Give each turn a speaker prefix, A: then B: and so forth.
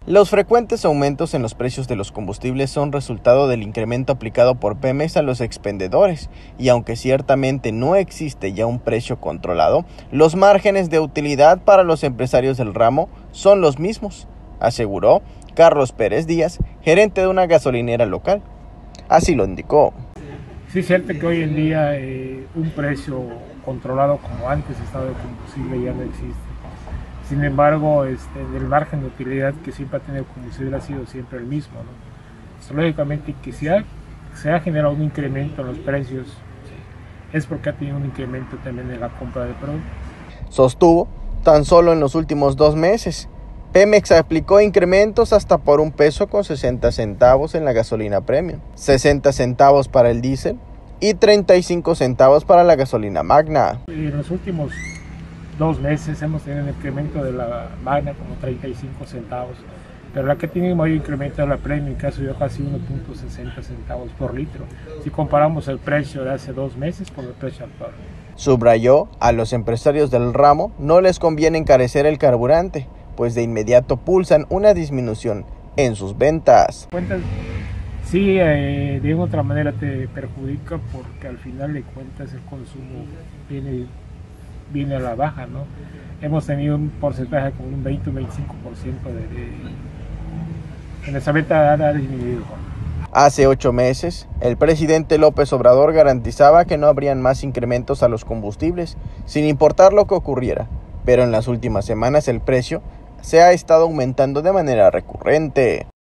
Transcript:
A: Los frecuentes aumentos en los precios de los combustibles son resultado del incremento aplicado por Pemex a los expendedores, y aunque ciertamente no existe ya un precio controlado, los márgenes de utilidad para los empresarios del ramo son los mismos, aseguró Carlos Pérez Díaz, gerente de una gasolinera local. Así lo indicó.
B: Sí, es cierto que hoy en día un precio controlado como antes estaba de combustible ya no existe. Sin embargo, el margen de utilidad que siempre ha tenido el combustible ha sido siempre el mismo, ¿no? Entonces, lógicamente, que se ha generado un incremento en los precios, es porque ha tenido un incremento también en la compra de productos.
A: Sostuvo, tan solo en los últimos 2 meses, Pemex aplicó incrementos hasta por $1.60 en la gasolina premium, 60 centavos para el diésel y 35 centavos para la gasolina magna.
B: En los últimos 2 meses hemos tenido un incremento de la magna como 35 centavos, pero la que tiene un mayor incremento es la premium, que ha subido casi 1.60 centavos por litro, si comparamos el precio de hace 2 meses con el precio actual.
A: Subrayó, a los empresarios del ramo no les conviene encarecer el carburante, pues de inmediato pulsan una disminución en sus ventas.
B: Sí, de otra manera te perjudica porque al final de cuentas el consumo viene a la baja, ¿no? Hemos tenido un porcentaje como un 20 o 25% de nuestra venta ha disminuido.
A: Hace 8 meses, el presidente López Obrador garantizaba que no habrían más incrementos a los combustibles, sin importar lo que ocurriera, pero en las últimas semanas el precio se ha estado aumentando de manera recurrente.